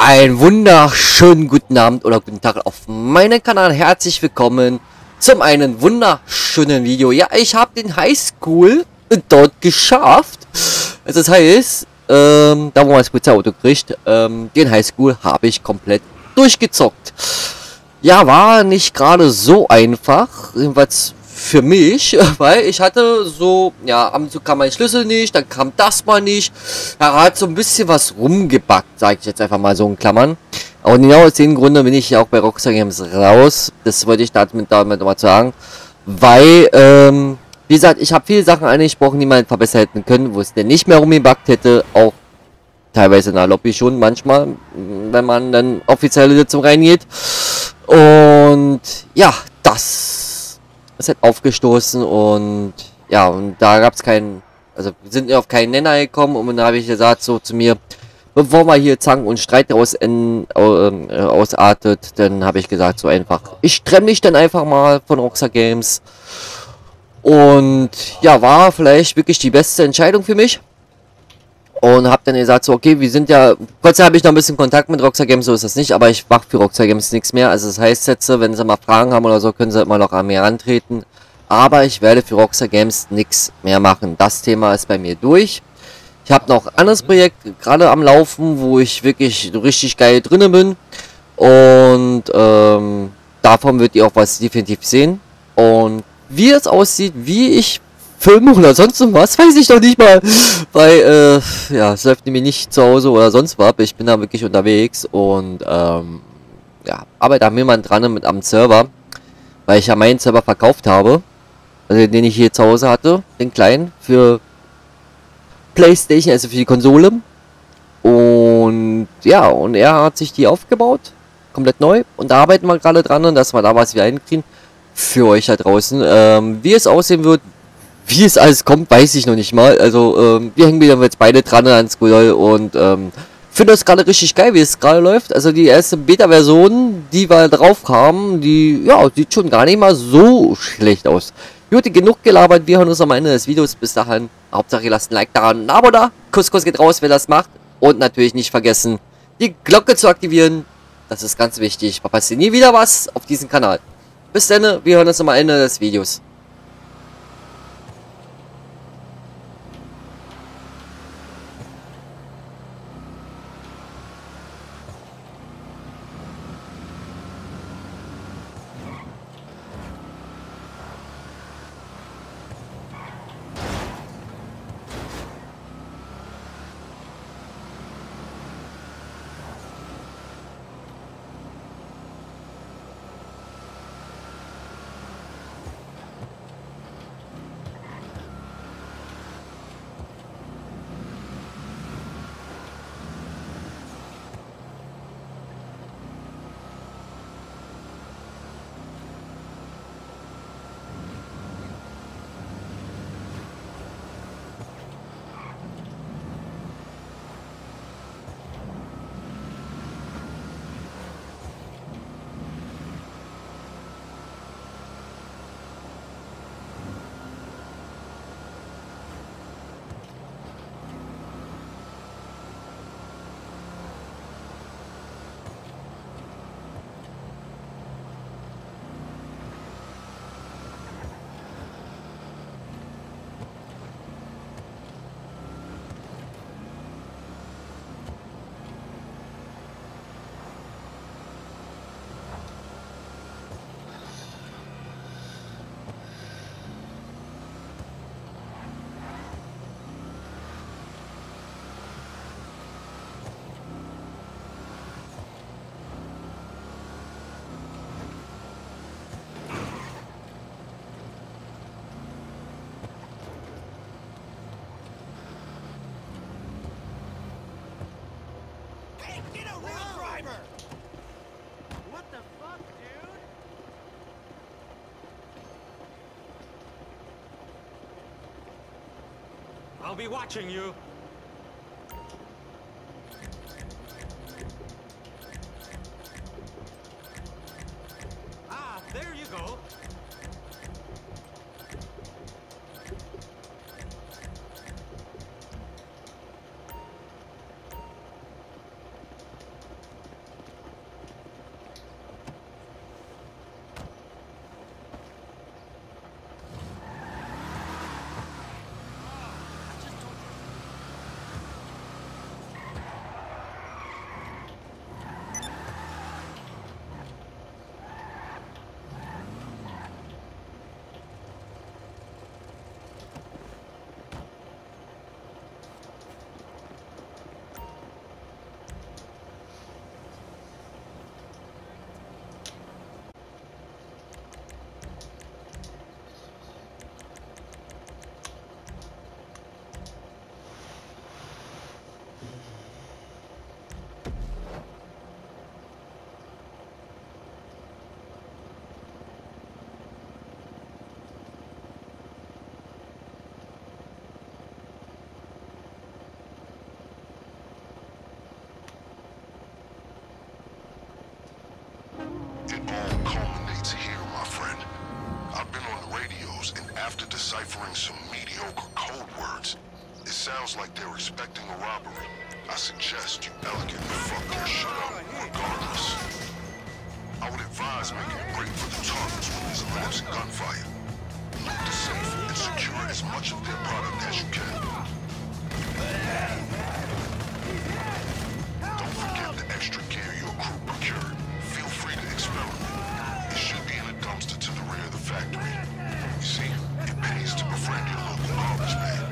Einen wunderschönen guten Abend oder guten Tag auf meinem Kanal. Herzlich willkommen zum einen wunderschönen Video. Ja, ich habe den Highschool dort geschafft. Also das heißt, da wo man das Polizeiauto kriegt, den Highschool habe ich komplett durchgezockt. Ja, war nicht gerade so einfach, jedenfalls für mich, weil ich hatte so, ja, ab und zu kam mein Schlüssel nicht, dann kam das mal nicht. Er hat so ein bisschen was rumgebackt, sage ich jetzt einfach mal so in Klammern. Und genau aus dem Grunde bin ich ja auch bei Rockstar Games raus. Das wollte ich damit mal sagen. Weil, wie gesagt, ich habe viele Sachen angesprochen, die man verbessern hätten können, wo es denn nicht mehr rumgebackt hätte. Auch teilweise in der Lobby schon manchmal, wenn man dann offizielle Sitzung reingeht. Und ja, das ist halt aufgestoßen und ja, und da gab es keinen, also wir sind auf keinen Nenner gekommen und dann habe ich gesagt so zu mir, bevor mal hier Zank und Streit ausartet, dann habe ich gesagt so einfach, ich trenne mich dann einfach mal von Rockstar Games und ja, war vielleicht wirklich die beste Entscheidung für mich. Und hab dann gesagt, so, okay, wir sind ja, Gott sei Dank habe ich noch ein bisschen Kontakt mit Rockstar Games, so ist das nicht, aber ich mache für Rockstar Games nichts mehr. Also das heißt jetzt, wenn sie mal Fragen haben oder so, können sie immer noch an mir antreten. Aber ich werde für Rockstar Games nichts mehr machen. Das Thema ist bei mir durch. Ich habe noch ein anderes Projekt gerade am Laufen, wo ich wirklich richtig geil drinne bin. Und davon wird ihr auch was definitiv sehen. Und wie es aussieht, wie ich filme oder sonst was, weiß ich doch nicht mal. Weil, ja, es läuft nämlich nicht zu Hause oder sonst was. Ich bin da wirklich unterwegs und, ja, arbeite da jemand dran mit am Server. Weil ich ja meinen Server verkauft habe. Also den ich hier zu Hause hatte, den kleinen, für PlayStation, also für die Konsole. Und ja, und er hat sich die aufgebaut. Komplett neu. Und da arbeiten wir gerade dran, dass wir da was wieder hinkriegen. Für euch da draußen. Wie es aussehen wird, wie es alles kommt, weiß ich noch nicht mal. Also, wir hängen wieder jetzt beide dran an Skull und finde das gerade richtig geil, wie es gerade läuft. Also die erste Beta-Version, die wir drauf haben, die, ja, sieht schon gar nicht mal so schlecht aus. Gut, genug gelabert, wir hören uns am Ende des Videos. Bis dahin, Hauptsache ihr lasst ein Like da, ein Abo da. Kuss geht raus, wer das macht. Und natürlich nicht vergessen, die Glocke zu aktivieren. Das ist ganz wichtig. Verpasst ihr nie wieder was auf diesem Kanal. Bis dann, wir hören uns am Ende des Videos. I'll be watching you. Ah, there you go. deciphering some mediocre code words. It sounds like they're expecting a robbery. I suggest you elegantly fuck their shit up regardless. I would advise making a break for the targets when there's a lapse in gunfire. Loot the safe and secure as much of their product as you can. Don't forget the extra gear your crew procured. Feel free to experiment. It should be in a dumpster to the rear of the factory. You see, it pays to befriend your local garbage man.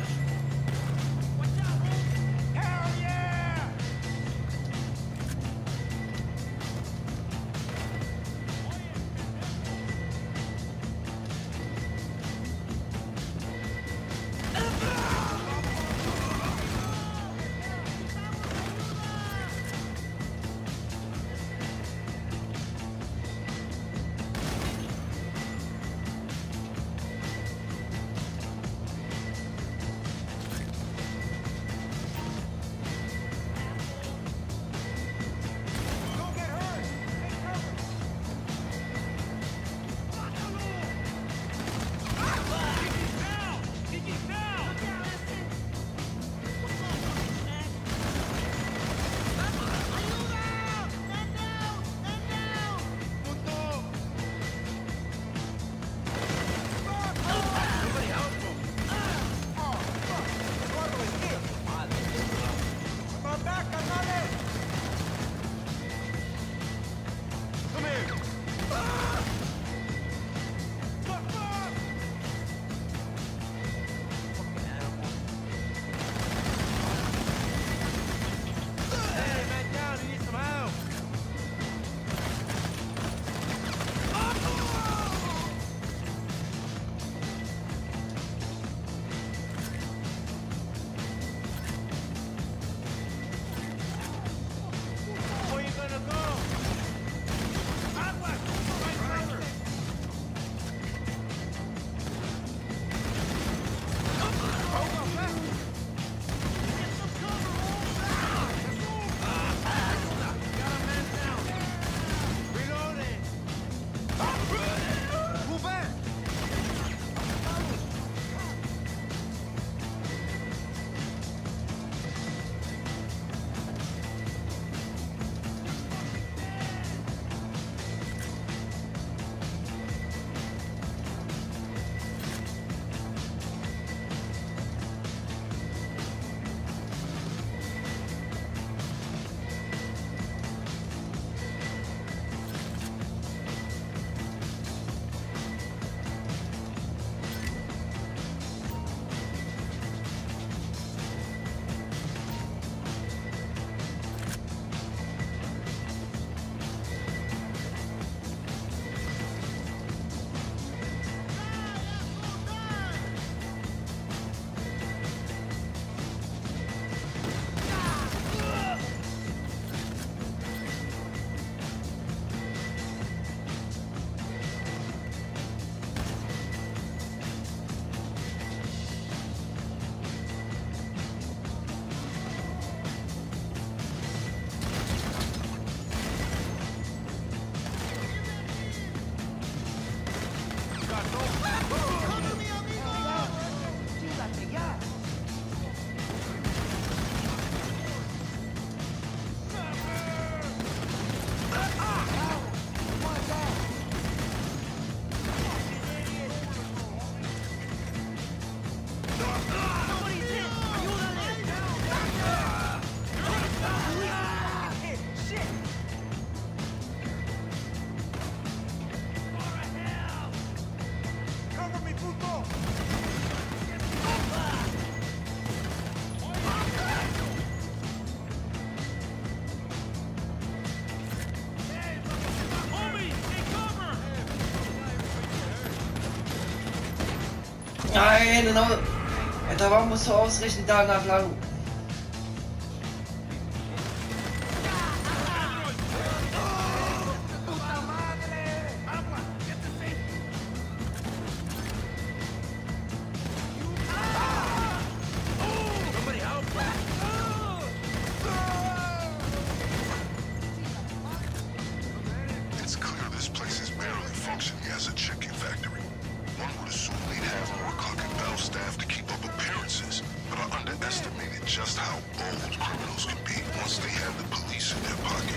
Nein, genau. Alter, warum musst du ausrichten danach lang? It's clear this place is barely functioning as a chicken factory. One would assume they'd have more cooking have the police in their pocket.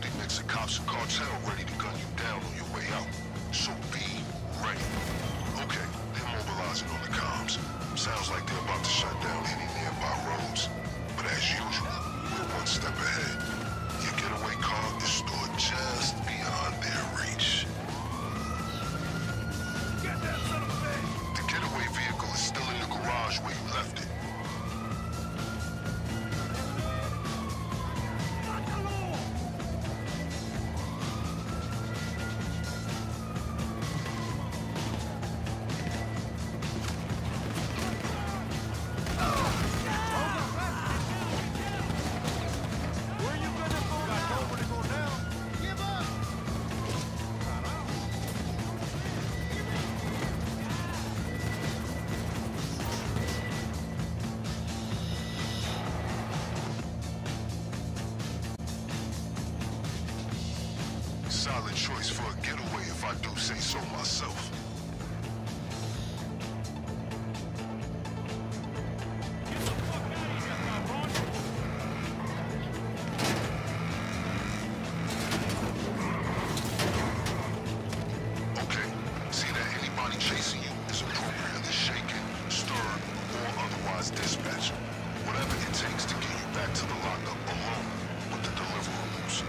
picnics, the cops and cartel ready to gun you down on your way out. So be ready. Okay, they're mobilizing on the comms. Sounds like they're about to shut down any nearby roads. But as usual, we're one step ahead. Your getaway car is stored just beyond their reach. The getaway vehicle is still in the garage where you left it. Solid choice for a getaway if I do say so myself. Okay, see that anybody chasing you is appropriately shaken, stirred, or otherwise dispatched. Whatever it takes to get you back to the lockup alone with the deliverables.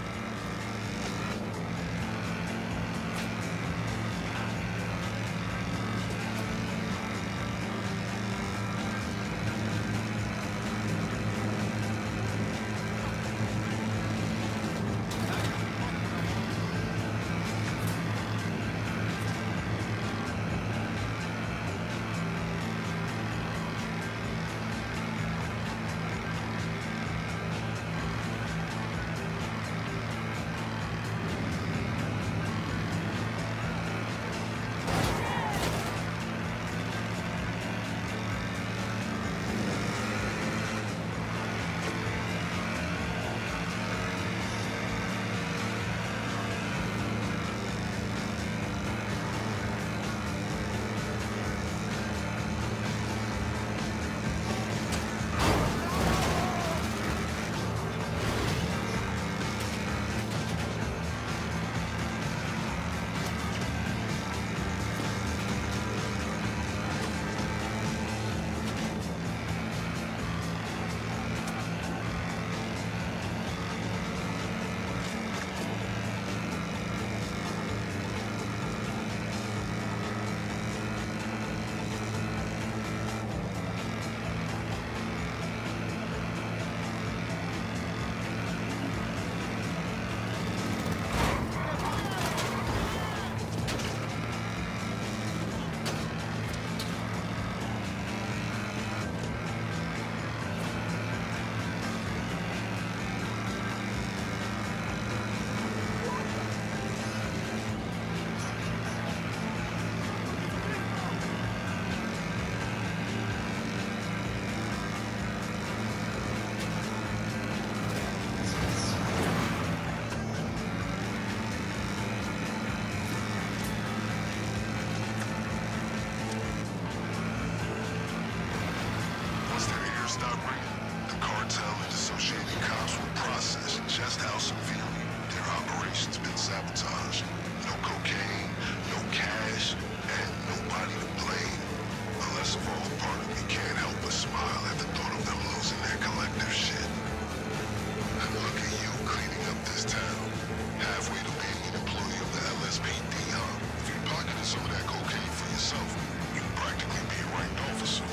Stop ringing. The cartel and associated cops will process just how severely their operations been sabotaged. No cocaine, no cash, and nobody to blame. The less evolved part of me can't help but smile at the thought of them losing their collective shit. And look at you cleaning up this town. Halfway to being an employee of the LSPD, huh? If you pocketed some of that cocaine for yourself, you'd practically be a ranked officer.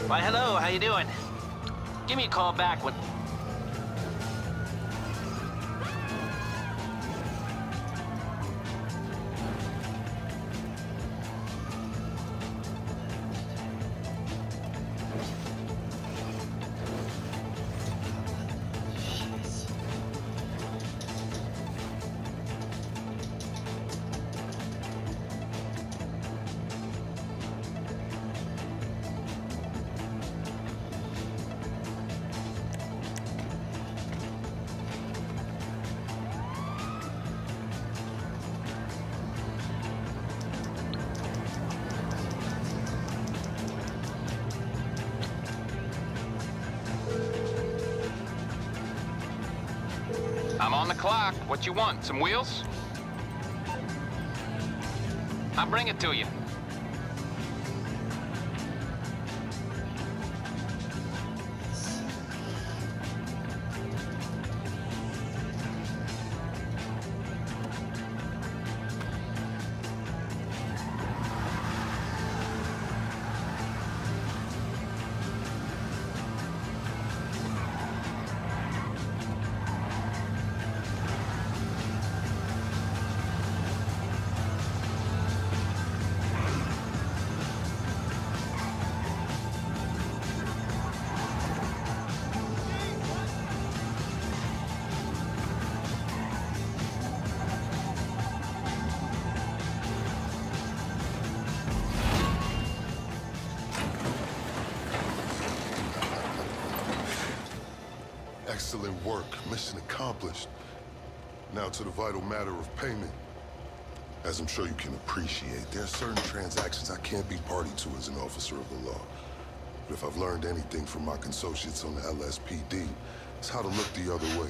Why, hello, how you doing? Give me a call back when... I'm on the clock. What you want? Some wheels? I'll bring it to you. Excellent work. Mission accomplished. Now to the vital matter of payment. As I'm sure you can appreciate, there are certain transactions I can't be party to as an officer of the law. But if I've learned anything from my associates on the LSPD, it's how to look the other way.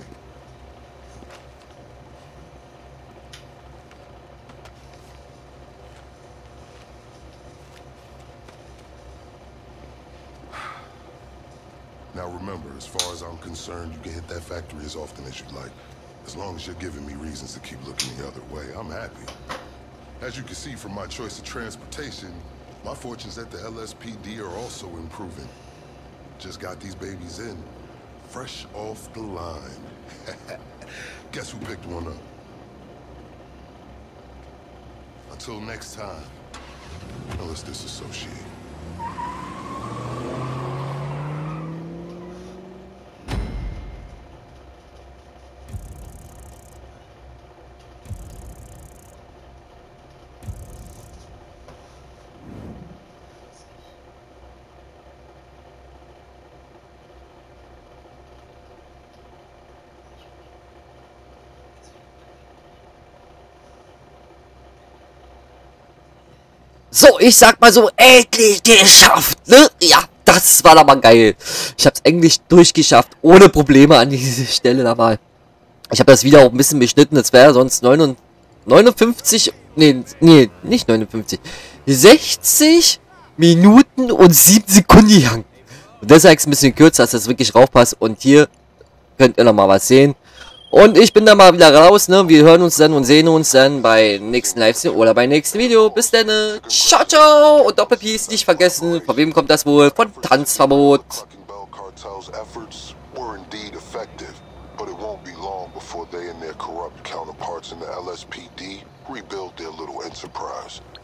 Now remember, as far as I'm concerned, you can hit that factory as often as you'd like. As long as you're giving me reasons to keep looking the other way, I'm happy. As you can see from my choice of transportation, my fortunes at the LSPD are also improving. Just got these babies in, fresh off the line. Guess who picked one up? Until next time, now let's disassociate. So, ich sag mal so, endlich geschafft, ne? Ja, das war aber geil. Ich hab's endlich durchgeschafft, ohne Probleme an diese Stelle da mal. Ich habe das Video auch ein bisschen beschnitten, das wäre sonst 59, nee, nicht 59, 60 Minuten und 7 Sekunden lang. Und deshalb ist es ein bisschen kürzer, dass das wirklich raufpasst. Und hier könnt ihr nochmal was sehen. Und ich bin dann mal wieder raus, ne? Wir hören uns dann und sehen uns dann bei nächsten Livestream oder beim nächsten Video. Bis dann. Ciao, ciao. Und Doppelpiece nicht vergessen. Von wem kommt das wohl? Von Tanzverbot. But it won't be long before they and their corrupt counterparts in the LSPD rebuild their little enterprise.